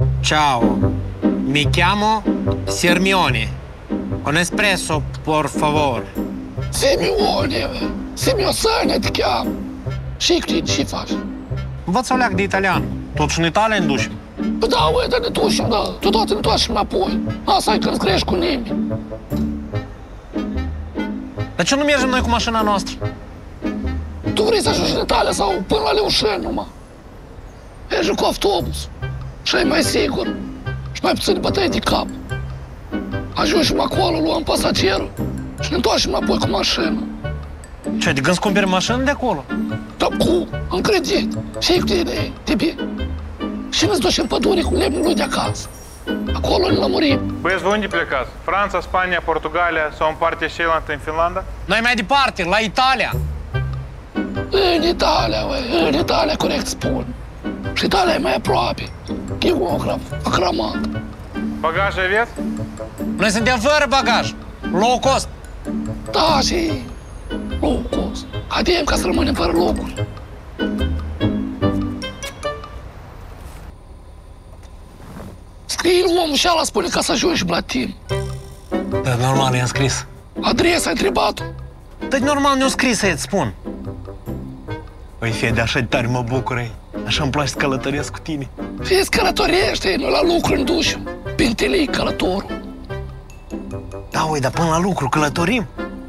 Ciao, mi chiamo Sirmione. Un espresso, por favor. Simeone, Simeosane te cheamă. Și cu ce faci? Învăț o leac de italian. Totuși în Italia ne ducem. Păi da, uite, dar ne ducem, da. Totodată ne întoarcem înapoi. Asta e când crești cu nimeni. Dar ce nu mergem noi cu mașina noastră? Tu vrei să ajungi în Italia sau până la Leușeni numai? Mergi cu autobuz. Și e mai sigur. Și mai puțin bătăi de cap. Ajungem acolo, luăm pasagerul și ne întoarcem înapoi cu mașina. Ce, de gând să cumperi mașină de acolo? Dar cum? În credit. Și cu tine, tipi. Și ne ducem în pădure cu lemnul lui de acasă. Acolo ne lămurim. Băieți, voi unde plecați? Franța, Spania, Portugalia sau în partea cealaltă în Finlanda? Noi mai departe, la Italia. În Italia, în Italia, corect spun. Și Italia e mai aproape. Geograf, acramat. Bagaje aveți? Noi suntem fără bagaj. Low cost. Da, și low cost. Haidem ca să rămânem fără locuri. Scrie omul și ala spune ca să ajungem la timp. Dar normal i-am scris. Adresa ai întrebat-o. Dar normal ne-o scris să-ți spun. Păi, Fede, așa de tare mă bucură. Așa îmi place să călătoresc cu tine. Fie-ți călătorește, noi la lucru ne ducem. Pintelei călătorul. Da, ui, dar până la lucru călătorim.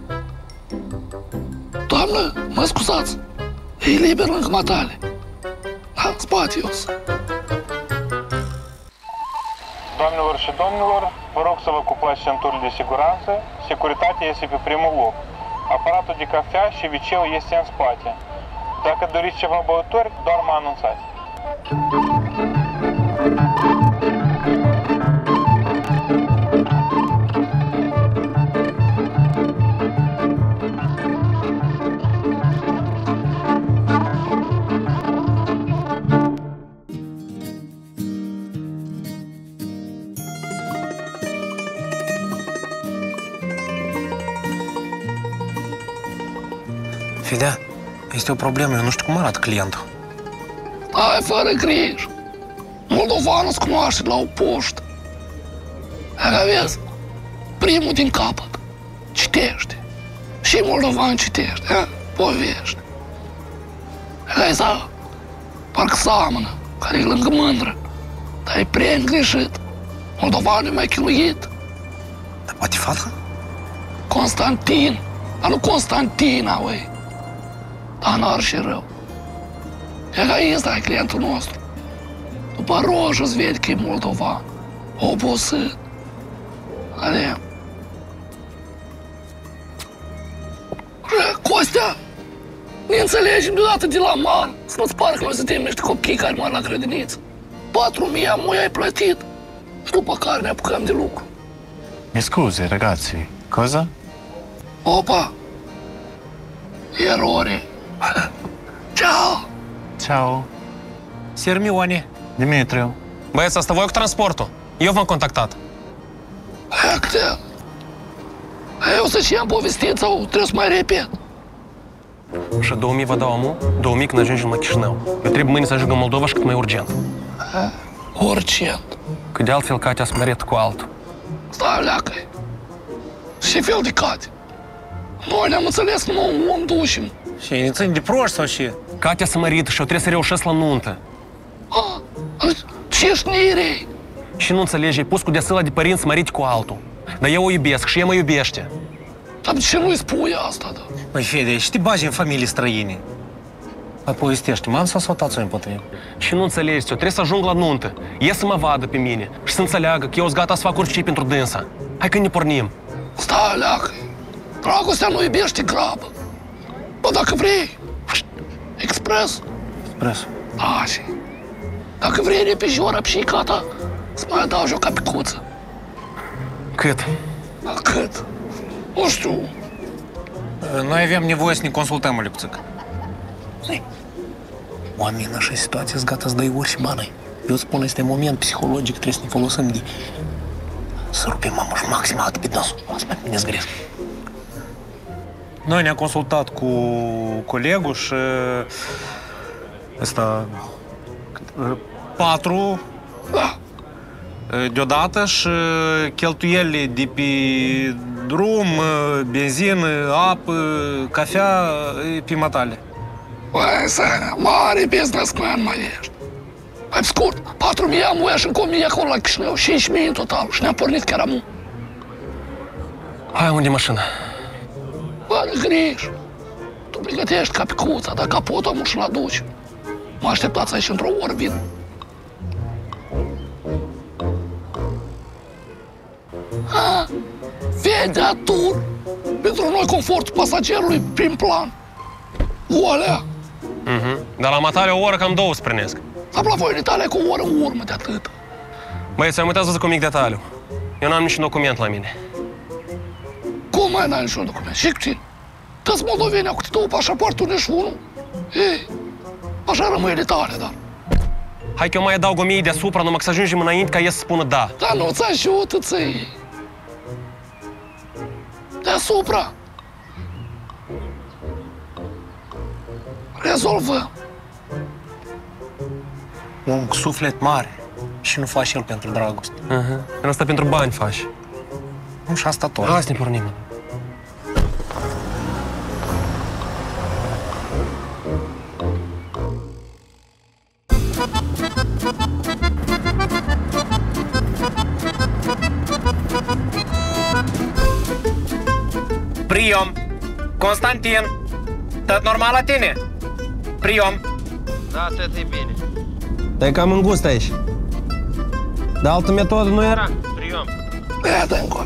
Doamnă, mă scuzați. E liber lângă matale. La spate eu sunt. Doamnelor și domnilor, vă rog să vă ocupați centurile de siguranță. Securitatea este pe primul loc. Aparatul de cafea și wc-ul este în spate. Dacă doriți ceva băuturi, doar mă anunțați. Fedea, este o problemă, eu nu știu cum arată clientul. Ai fără grijă. Moldovanul se cunoaște la o poștă. Dacă vezi, primul din capăt citește. Și moldovan citește, povește. Dacă să parcă seamănă, care e lângă mândră, dar e prea îngreșit. Moldovanul e mai chiluit. Dar poate fata? Constantin, dar nu Constantina, ui. Dar n-ar și rău. E ca ăsta e clientul nostru. După roșu îți vede că e moldovan. Obosit. Alem. Costea, ne înțelegem deodată de la mal. Să nu-ți pară că noi suntem niște copii care mor la grădiniță. 4.000 amui ai plătit și după care ne apucăm de lucru. Mi scusi, ragazzi, cosa? Opa! Erore! Ciao! Ciao, Sirmione. Dimitriu. Băieți, asta voi cu transportul. Eu v-am contactat. Hector! Eu să și am povestit sau trebuie să mai repet? Și 2000 vă dau omul, 2000 când ajungem la Chișinău. Eu trebuie mâine să ajung în Moldova și cât mai urgent. Urgent. Că de altfel Katia s-a mărit cu altul. Stai, leacă. Ce fel de Cate? Noi ne-am înțeles numai un om dușim. Și ne țin de proști sau ce? Katia s-a mărit și eu trebuie să reușesc la nuntă. Ce șnirei? Și nu înțelegi, ai pus cu desâla de părinți mărit cu altul. Dar eu o iubesc și ea mă iubește. Dar de ce nu-i spui asta, da? Păi, Fede, și te bagi în familii străine. Mai povestește, m-am sau tați-o împotriva? Și nu înțelegi, eu trebuie să ajung la nuntă. E să mă vadă pe mine și să înțeleagă că eu sunt gata să fac orice pentru dânsa. Hai că ne pornim. Stai, leacă. Dragostea nu iubește grabă. Bă, dacă vrei, expres. Expres. Da, și dacă vrei repejor apșicata, să mai adaugi o capicuță. Cât? Cât? Nu știu. Noi avem nevoie să ne consultăm, Alecuțică. Oamenii în așa situație sunt gata să dai ori și bani. Eu spun, este moment psihologic, trebuie să ne folosim de... Să rupem mamă și maxim atât pe dânsul. Asta mai bine zgresc. Noi ne-am consultat cu colegul și... Ăsta... 4... Da. deodată și cheltuielile de pe drum, benzină, apă, cafea, pe matale. Băi, Sănea, mare businessman mai ești. Mai pe scurt, 4.000 am uia și încă 1.000 acolo la Chișinău, 5.000 în total și ne-am pornit chiar amu. Hai, unde e mașina? Bă, de griji. Tu pregătești capicuța, dar capotul amu și-l aduci. Mă așteptați aici într-o oră, vin. Vediatur. Pentru noi confortul pasagerului prin plan. Voilea. Dar la matale o oră cam 2 sprânesc. Dar la voi în Italia cu o oră în urmă de atât. Băieți, am uitat să zic un mic detaliu. Eu n-am niciun document la mine. Cum mai n-ai niciun document? Și puțin. Toți moldovenii au cu două pașapoarte, nici unul. Ei, așa rămâne în Italia, dar. Hai că eu mai adaug 1000 deasupra, numai că să ajungem înainte ca el să spună da. Dar nu-ți ajută ție. Deasupra. Rezolvă. Un suflet mare și nu faci el pentru dragoste. În asta pentru bani faci. Nu, și asta tot. Hai să ne pornim. Priom! Constantin! Tot normal la tine? Priom! Da, tot e bine. Dar e cam îngust aici. De altă metodă nu era? Priom. Ia, dă încolo.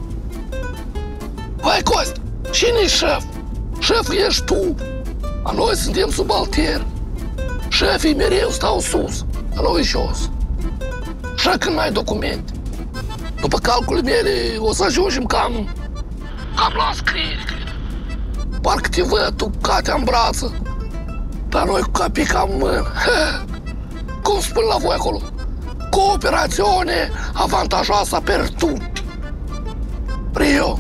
Hai, Cost, cine-i șef? Șeful ești tu. A noi suntem subalterni. Șefii mereu stau sus, a noi jos. Așa când n-ai documente. După calculele mele, o să ajungem cam la înscriere, cred. Parcă te văd tu catea în brață, dar noi cu capica în mână. Cum spun la voi acolo? Cooperațiune avantajoasă per tutti. Prio.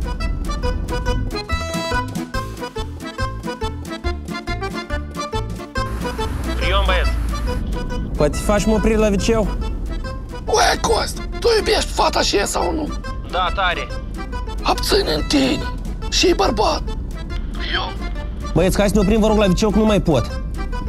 Priom, băieți. Poate faci-mă oprire la viceu? Ué, Cost, tu iubești fata și ea sau nu? Da, tare. Abține în tine și bărbat. Eu. Băieți, hai să ne oprim, vă rog, la viceu, că nu mai pot.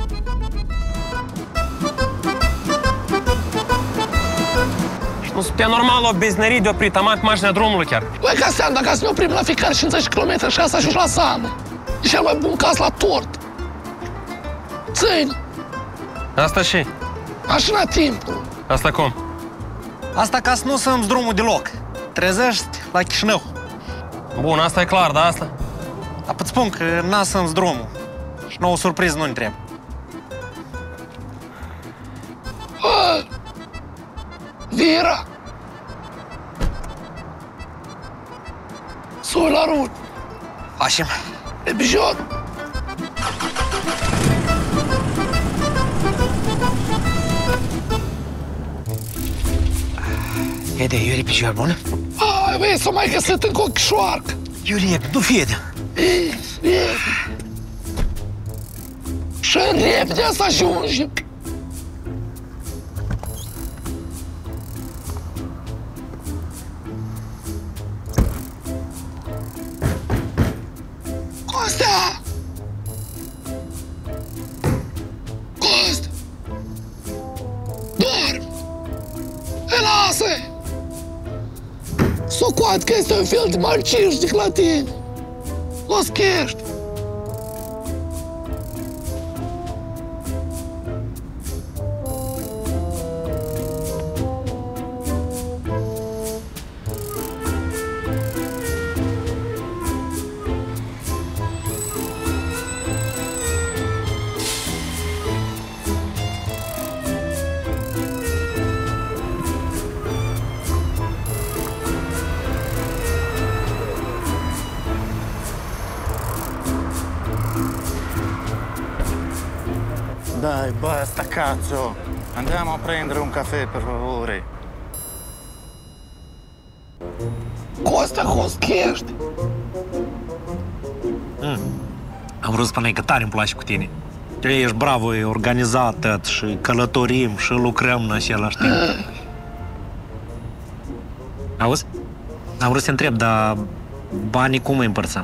Nu suntem normal o beznerie de oprit, am mașina drumului chiar. Băi, ca seama, dacă să ne oprim la fiecare 50 km și asta ajungi la Sană. E cel mai bun caz la tort. Ține, Asta și? mașina timpului. Asta cum? Asta ca să nu să-mi drumul deloc. Trezești la Chișinău. Bun, asta e clar, dar asta? Dar îți spun că n-a să-mi drumul. Și nouă surpriză nu-mi trebuie. Vira. Sui la rut. Facem. E bijot. Vede, Iuri, picioare bună? Ai, băi, s-o mai găsit încă o chișoarcă. Iuri, nu vede. E. Și repede să ajungem. Costea! Cost! Dorm! E lasă! Socoat că este un fel de marcișnic la tine. O schești. Dai, basta, cazzo! Andiamo a prendere un caffè, per favore. Costea, hoschești. Am vrut să spune că tare îmi place cu tine. Că ești bravo, e organizat și călătorim și lucrăm în același timp. Auzi? Am vrut să întreb, dar banii cum îi împărțăm?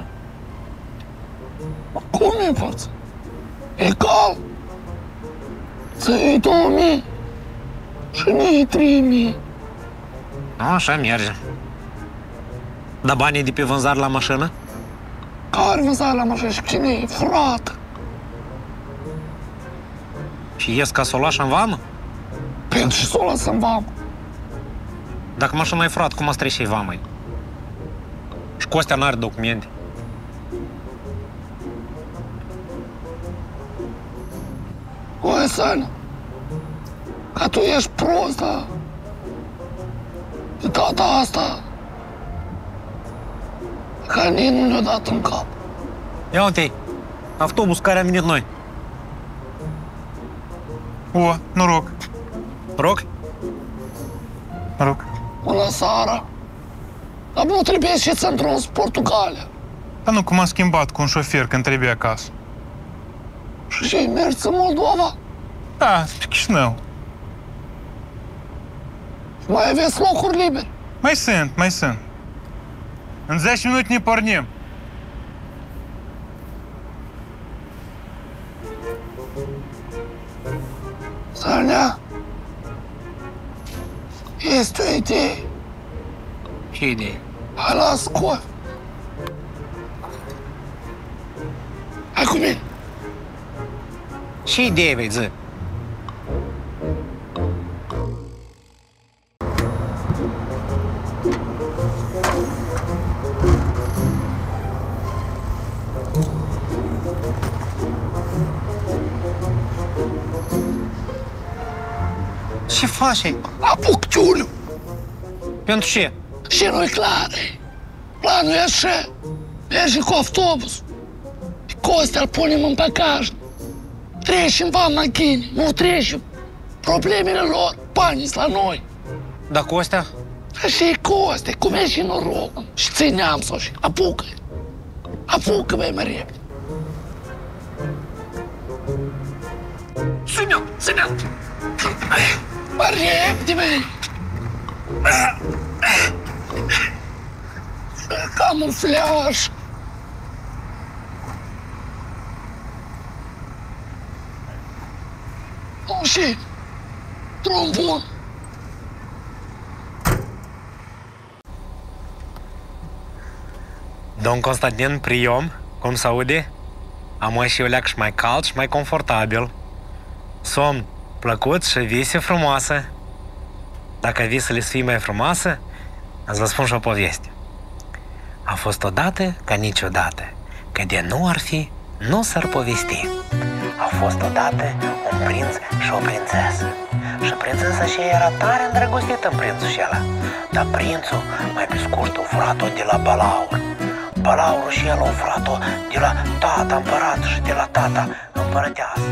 Cum îi împărțăm? Egal. Să iei 2000 și nu iei 3000. Așa merge. Dar banii de pe vânzare la mașină? Care vânzare la mașină și cine e? Frate. Și ies ca să o lași în vamă? Pentru și să o lasă în vamă. Dacă mașina e frat, cum a trece și vamă? Și Costea n-are documente. Băi, Sănea, că tu ești prost, da? De data asta, că nici nu ne-a dat în cap. Ia uite, autobuz care am venit noi. O, noroc. Rog? Noroc. Bună seara! Dar nu trebuie și să într-un Portugalia. Dar nu, cum am schimbat cu un șofer când trebuie acasă. Și ce, mergi în Moldova? Da, pe Chișinău. Mai aveți locuri libere? Mai sunt. În 10 minute ne pornim. Sănea, este o idee. Ce idee? Hai la scoi. Hai cu mine. Ce idee vei zi? Ce faci? Apuc Giuliu. Pentru ce? Și nu-i clar. Planul e așa. Mergi cu autobuz. Pe Costea îl punem în bagaj. Trecem vama Ghini. Nu trecem. Problemele lor. Banii la noi. Da Costea? Și Costea, cum e și noroc. Și țineam sau și apucă. Apucă, băi, mai repede. Țineam. Mai repede, băi. Camuflaj. Nu, și drum bun. Domn Constantin, priom, cum se aude? Am și o leac și mai cald și mai confortabil. Somn plăcut și vise frumoase. Dacă visele să fie mai frumoase, îți vă spun și o poveste. A fost odată ca niciodată, că de nu ar fi, nu s-ar povesti. A fost odată un prinț și o prințesă. Și prințesa și era tare îndrăgostită în prințul și ăla. Dar prințul, mai pe scurt, o furat-o de la Balaur. Balaurul și el o furat-o de la tata împărat și de la tata împărăteasă.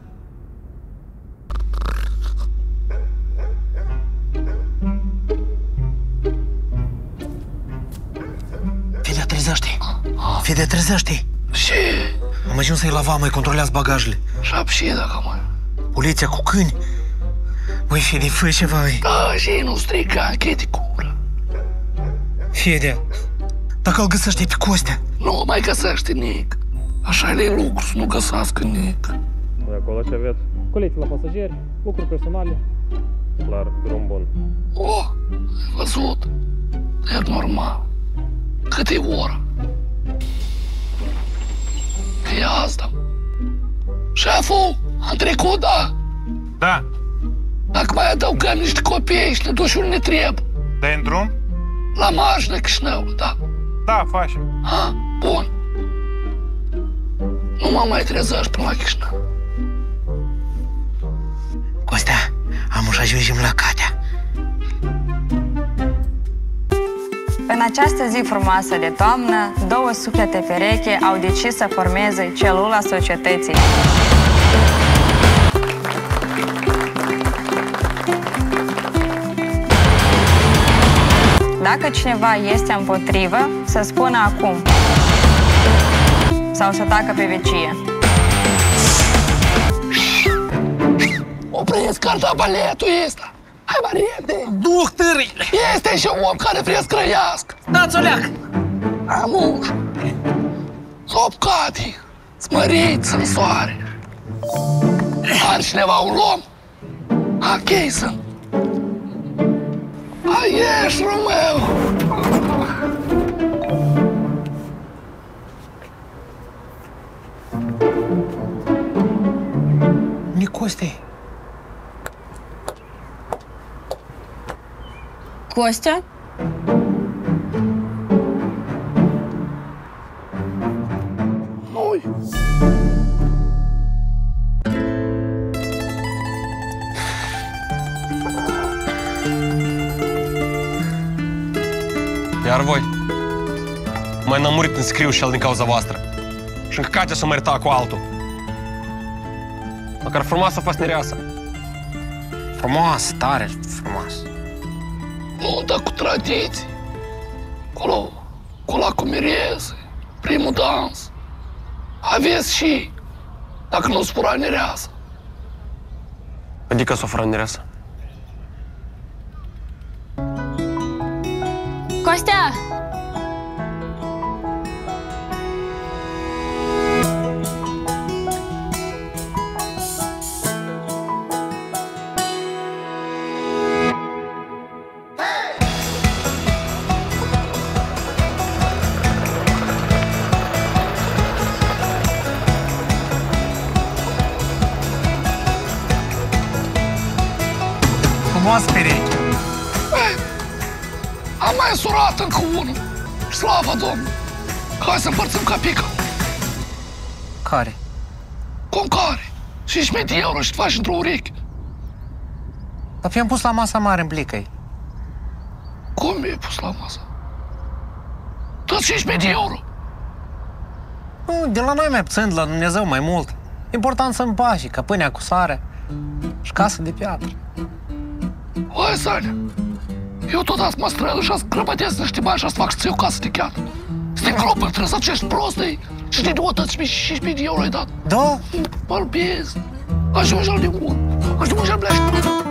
Fede, trezește! Și Am ajuns să-i la vamă, îi controlează bagajele. și dacă mai. Poliția cu câini. Băi, Fede, fă ceva, băi. Da, și nu strica, închide gura. Fede, dacă îl găsește pe Costea. Nu mai găsește nic. Așa e lucru să nu găsească nic. Voi acolo ce aveți? Colete la pasageri, lucruri personale. Clar, drum bun. O, ai văzut? E normal. Cât e ora? Că e asta. Șeful, am trecut, da? Da, Dacă mai adăugăm niște copii și ne duci unde ne trebuie. dai în drum? La mașină Chișinău, da? Da, facem. Ha, bun. Nu mă mai trezești până la Chișinău. Costea, am să ajungem la Catea. În această zi frumoasă de toamnă, două suflete pereche au decis să formeze celula societății. Dacă cineva este împotrivă, să spună acum. Sau să tacă pe vecie. Opresc cartabaletul ăsta. Hai, Mariete! Duh, târâi! Este și un om care vrea să trăiască! Dați-o leac! Amuș! Sopcati! Smăriți în soare! Are cineva un om? Ok, sunt! Hai, ieși, Romeo! Nicoste! Costea? Noi! Iar voi? Mai n-am murit în scriu și el din cauza voastră. Și încă Katia s-a măritat cu altul. Măcar frumoasă a fost mireasa. Frumos, tare frumos. Nu, dar cu tradiții. Cu la cu mireze, primul dans. Aveți și, dacă nu spura nereasă. Adică s-o fără mireasă. Costea! Frumos pereche. Am mai surat încă unul. Slava Domnului! Hai să împărțim capica. Care? Cum care? 5.000 de euro și te faci într-o ureche. Dar fi-am pus la masa mare în plicăi. Cum mi-ai pus la masă? Tot 5.000 de euro. Nu, de la noi mai puțin, de la Dumnezeu mai mult. Important să împași, ca pâinea cu sare și casă de piatră. Hai, Sania, eu tot azi mă străiu și azi grăbătesc niște bani și azi fac să ți iau casă de chiatră. Să te îngropă, trebuie să acești prostii și de 25.000 de euro ai dat. Da? Vorbesc. Ajungi la de mult. Ajungi la blește.